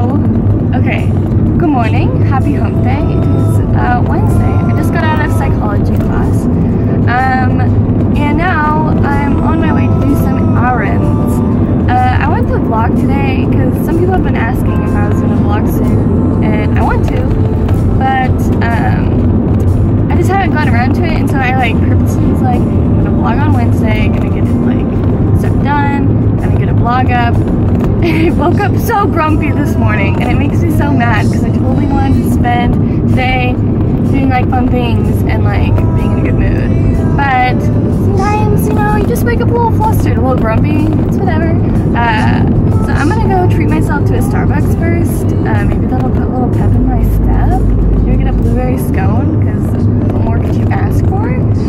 Okay, good morning, happy hump day. It is Wednesday. I just got out of psychology class. And now I'm on my way to do some errands. I want to vlog today because some people have been asking if I was going to vlog soon, and I want to, but I just haven't gotten around to it, and so I purposely was like, I'm going to vlog on Wednesday, gonna get stuff done, gonna get a vlog up. I woke up so grumpy this morning, and it makes me so mad because I totally wanted to spend today doing fun things and being in a good mood. But sometimes, you just wake up a little flustered, a little grumpy. It's whatever. So I'm gonna go treat myself to a Starbucks first. Maybe that'll put a little pep in my step. Maybe get a blueberry scone because what more could you ask for?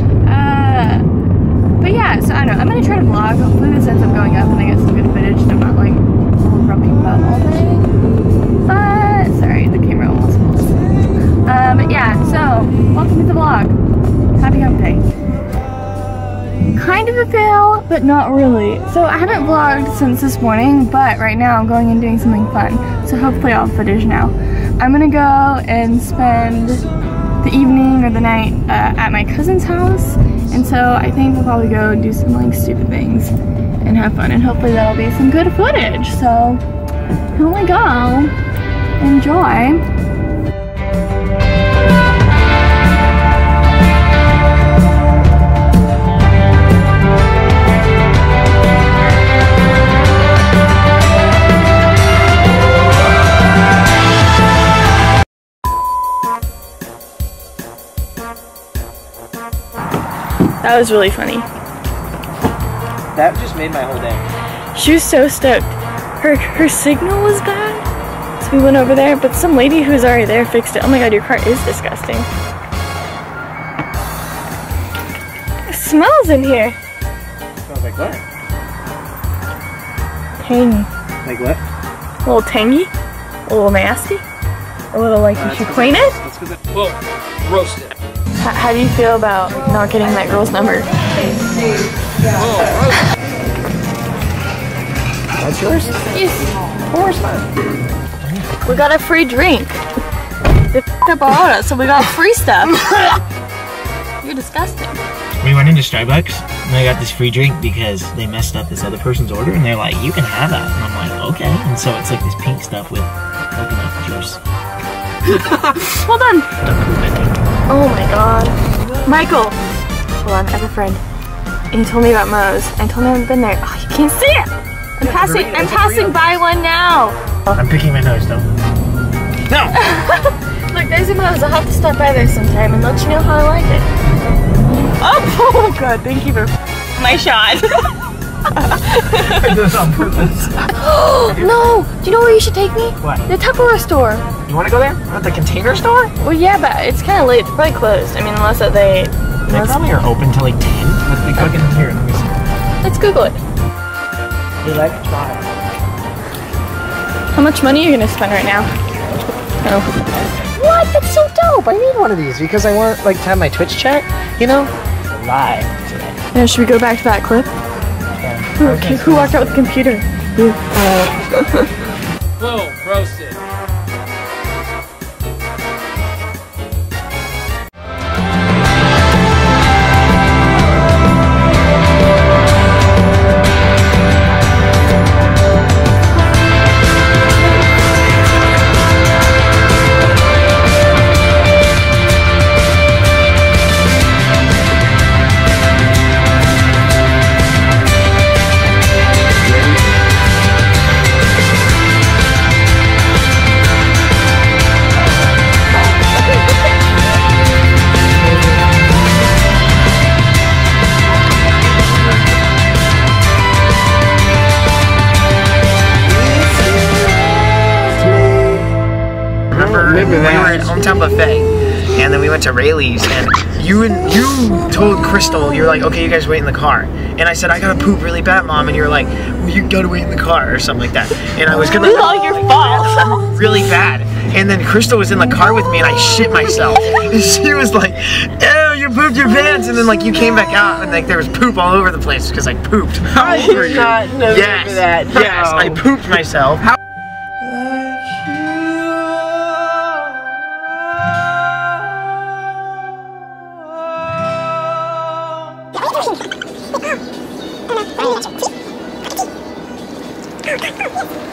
But yeah, so I don't know. I'm gonna try to vlog. Hopefully this ends up going up and I get some good footage and I'm not a little grumpy butt all day. But sorry, the camera almost falls. But yeah, so welcome to the vlog. Happy hump day. Kind of a fail, but not really. So I haven't vlogged since this morning, but right now I'm going and doing something fun. So hopefully I'll have footage now. I'm gonna go and spend the evening or the night at my cousin's house. And so I think we'll probably go do some stupid things and have fun, and hopefully that'll be some good footage. So here we go. Enjoy. That was really funny. That just made my whole day. She was so stoked. Her signal was bad, so we went over there, but some lady who was already there fixed it. Oh my god, your car is disgusting. It smells in here. Smells like what? Tangy. Like what? A little tangy, a little nasty, a little you should clean it. Whoa, roasted. How do you feel about not getting that girl's number? That's yours? Yes. Of course not. We got a free drink. They f***ed up our order, so we got free stuff. You're disgusting. We went into Starbucks and I got this free drink because they messed up this other person's order, and they're like, you can have that. And I'm like, okay. And so it's this pink stuff with coconut juice. Well done. Oh my god. Michael! Hold on, I have a friend. And he told me about Moe's. And I told him I haven't been there. Oh, you can't see it! I'm passing by one now! I'm picking my nose though. No! Look, there's a Moe's. I'll have to stop by there sometime and let you know how I like it. Oh god, thank you for my shot. I did this on purpose. No! Do you know where you should take me? What? The Tupperware store. You want to go there? At the Container Store? Well, yeah, but it's kind of late. It's probably closed. I mean, unless that they probably are open till 10. Let's be cooking here. Let me see. Let's Google it. Electronic. How much money are you gonna spend right now? Oh. What? That's so dope. I need one of these because I want to have my Twitch chat, live today. Now, should we go back to that clip? Yeah. Who walked out with the computer? You. Boom, roasted. We were at Hometown Buffet, and then we went to Rayleigh's, and you told Crystal, you're like, okay, you guys wait in the car. And I said, I gotta poop really bad, Mom. And you're like, well, you gotta wait in the car, or something like that. And I was gonna. It's all your fault. Really bad. And then Crystal was in the car with me, and I shit myself. And she was like, ew, you pooped your pants. And then you came back out, and there was poop all over the place because I pooped. How did you not know that? Yes, I pooped myself. Thank you.